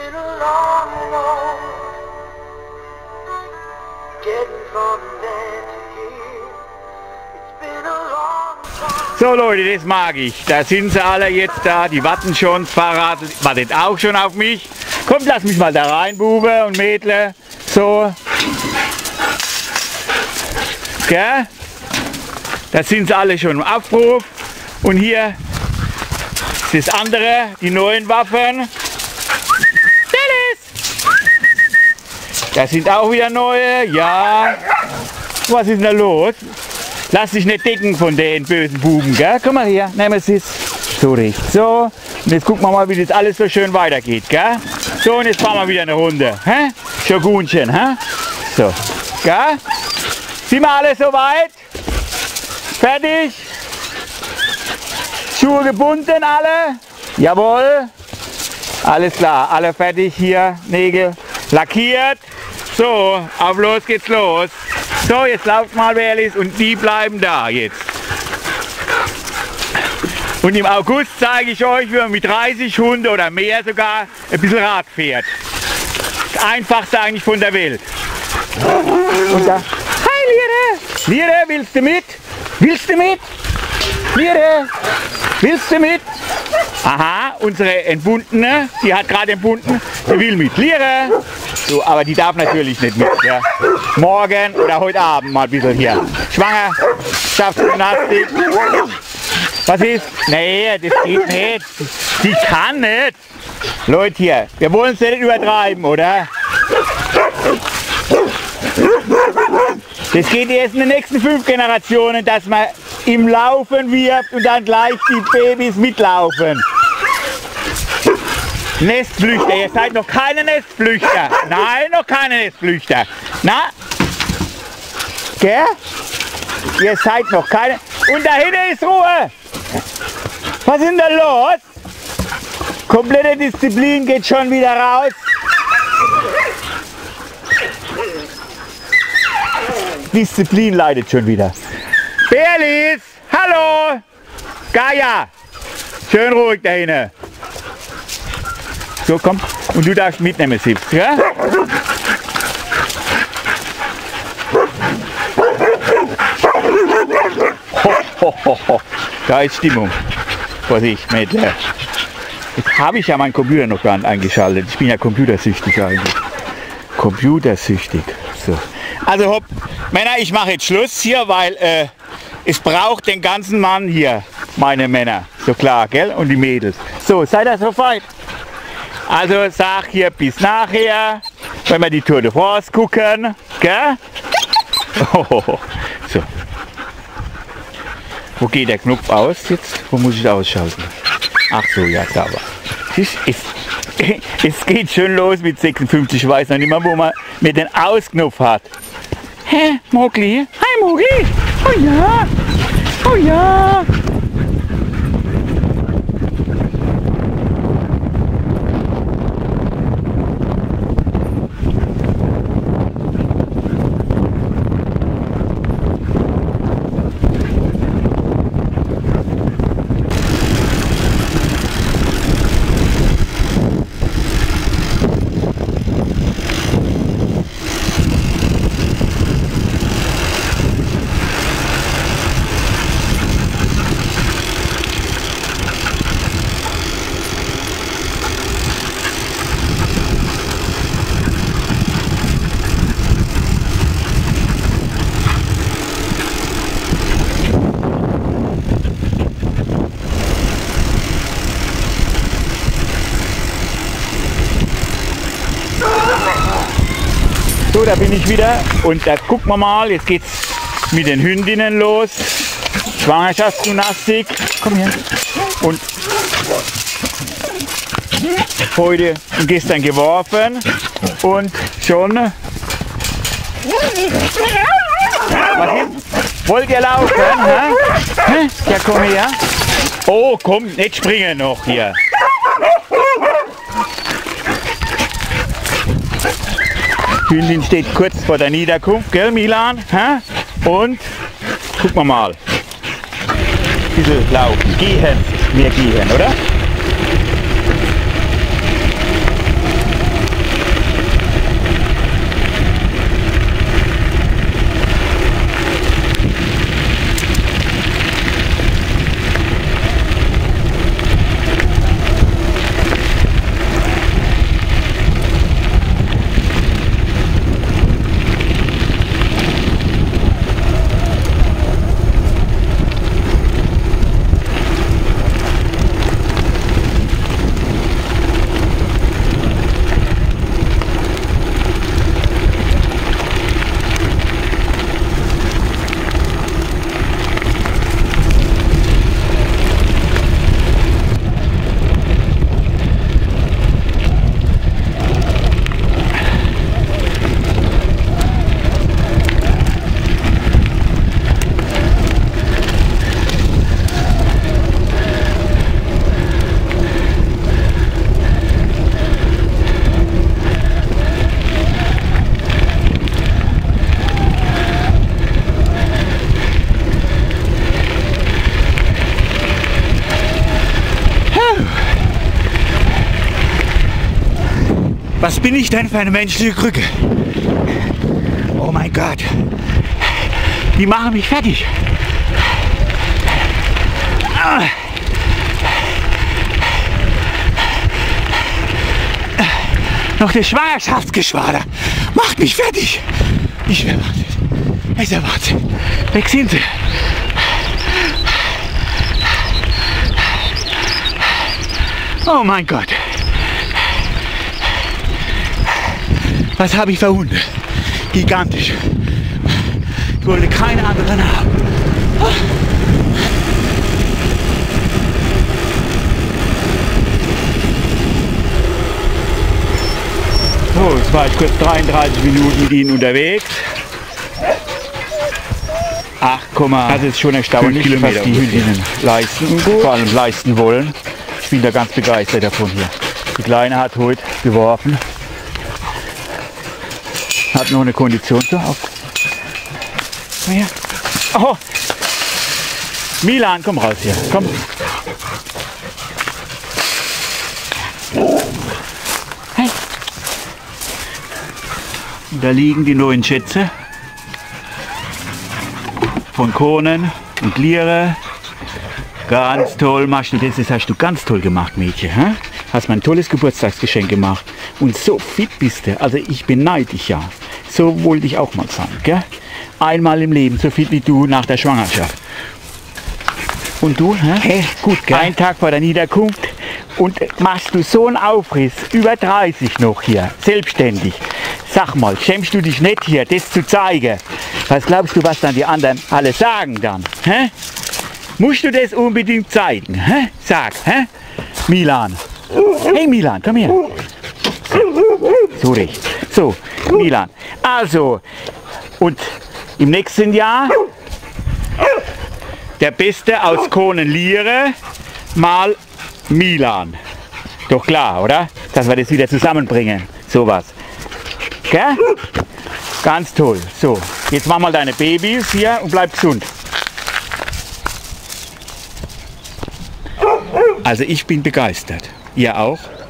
been a long road, getting from there to here. It's been a long time. So Leute, das mag ich. Da sind sie alle jetzt da, die warten schon. Das Fahrrad wartet auch schon auf mich. Kommt, lass mich mal da rein, Bube und Mädle. So. Gell? Da sind sie alle schon im Aufruf. Und hier das andere, die neuen Waffen. Da sind auch wieder neue, ja. Was ist denn da los? Lass dich nicht decken von den bösen Buben, gell? Komm mal her, nehmen wir es. So richtig, so. Und jetzt gucken wir mal, wie das alles so schön weitergeht, gell? So, und jetzt fahren wir wieder eine Runde, hä? Schogunchen, hä? So, gell? Sind wir alle soweit? Fertig? Schuhe gebunden, alle? Jawohl. Alles klar, alle fertig hier, Nägel lackiert. So, auf los geht's los. So, jetzt lauft mal Berlis und die bleiben da jetzt. Und im August zeige ich euch, wie man mit 30 Hunden oder mehr sogar ein bisschen Rad fährt. Das einfachste eigentlich von der Welt. Und da, hi Liere! Liere, willst du mit? Willst du mit? Liere, willst du mit? Aha, unsere Entbundene, die hat gerade entbunden, die will mit. Liere! So, aber die darf natürlich nicht mit. Ja. Morgen oder heute Abend mal ein bisschen hier. Schwangerschaftsgymnastik. Was ist? Nee, das geht nicht. Die kann nicht. Leute hier, wir wollen es nicht übertreiben, oder? Das geht erst in den nächsten 5 Generationen, dass man im Laufen wirft und dann gleich die Babys mitlaufen. Nestflüchter, ihr seid noch keine Nestflüchter. Nein, noch keine Nestflüchter. Na? Gell? Ihr seid noch keine. Und da hinten ist Ruhe. Was ist denn da los? Komplette Disziplin geht schon wieder raus. Disziplin leidet schon wieder. Berlis, hallo. Gaia. Schön ruhig da hinten. So, komm. Und du darfst mitnehmen, Sips, ja? Ho, ho, ho, ho. Da ist Stimmung. Vorsicht, Mädle. Jetzt habe ich ja meinen Computer noch gar nicht eingeschaltet. Ich bin ja computersüchtig eigentlich. Computersüchtig. So. Also hopp, Männer, ich mache jetzt Schluss hier, weil es braucht den ganzen Mann hier, meine Männer. So klar, gell? Und die Mädels. So, seid ihr soweit? Also sag hier bis nachher, wenn wir die Tour de France gucken, gell? Oh, so. Wo geht der Knopf aus jetzt? Wo muss ich ausschalten? Ach so, ja, da war. Es geht schon los mit 56, ich weiß noch nicht mal, wo man mit den Ausknopf hat. Hä, Mogli? Hi Mogli! Oh ja! Oh ja! So, da bin ich wieder und da gucken wir mal, jetzt geht's mit den Hündinnen los. Schwangerschaftsgymnastik, komm her. Und heute und gestern geworfen und schon. Was ist? Wollt ihr laufen? Hä? Ja, komm her. Oh, komm, nicht springen noch hier. Hündin steht kurz vor der Niederkunft, gell Milan? Hä? Und gucken wir mal. Bisschen laufen, gehen, wir gehen, oder? Was bin ich denn für eine menschliche Krücke? Oh mein Gott. Die machen mich fertig. Noch das Schwangerschaftsgeschwader macht mich fertig. Ich bin Wahnsinn. Das ist ja Wahnsinn. Weg sind sie. Oh mein Gott. Was habe ich für Hunde? Gigantisch. Ich wollte keine anderen haben. So, jetzt war ich kurz 33 Minuten mit ihnen unterwegs. 8, das ist schon erstaunlich, was die Hündinnen leisten, vor allem leisten wollen. Ich bin da ganz begeistert davon hier. Die Kleine hat heute geworfen. Hat noch eine Kondition so auf. Ja. Oh. Milan, komm raus hier. Komm. Hey. Und da liegen die neuen Schätze von Kohnen und Liere. Ganz toll machst du das. Das hast du ganz toll gemacht, Mädchen. Hä? Hast mir ein tolles Geburtstagsgeschenk gemacht. Und so fit bist du. Also ich beneide dich ja. So wollte ich auch mal sein. Gell? Einmal im Leben so fit wie du nach der Schwangerschaft. Und du? Hä? Hey, gut, gell? Ein Tag vor der Niederkunft und machst du so einen Aufriss. Über 30 noch hier. Selbstständig. Sag mal, schämst du dich nicht hier, das zu zeigen? Was glaubst du, was dann die anderen alle sagen dann? Hä? Musst du das unbedingt zeigen? Hä? Sag, hä? Milan. Hey Milan, komm her. So recht. So, Milan. Also, und im nächsten Jahr der Beste aus Kohnen-Liere mal Milan. Doch klar, oder? Dass wir das wieder zusammenbringen. Sowas. Gell? Ganz toll. So, jetzt mach mal deine Babys hier und bleib gesund. Also ich bin begeistert. Ihr auch?